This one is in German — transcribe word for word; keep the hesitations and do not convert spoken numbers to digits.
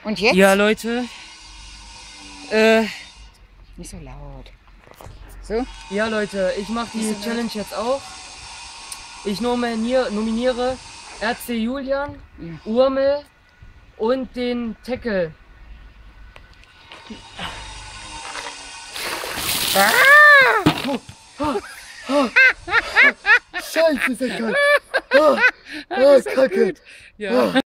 Und jetzt? Ja, Leute. Äh, Nicht so laut. So? ja, Leute, ich mache die Nicht so Challenge jetzt auch. Ich nominiere, nominiere R C Julian, Ja. Urmel und den Tackle. Scheiße, ist er kalt. Ah, ah, Kacke. Ja.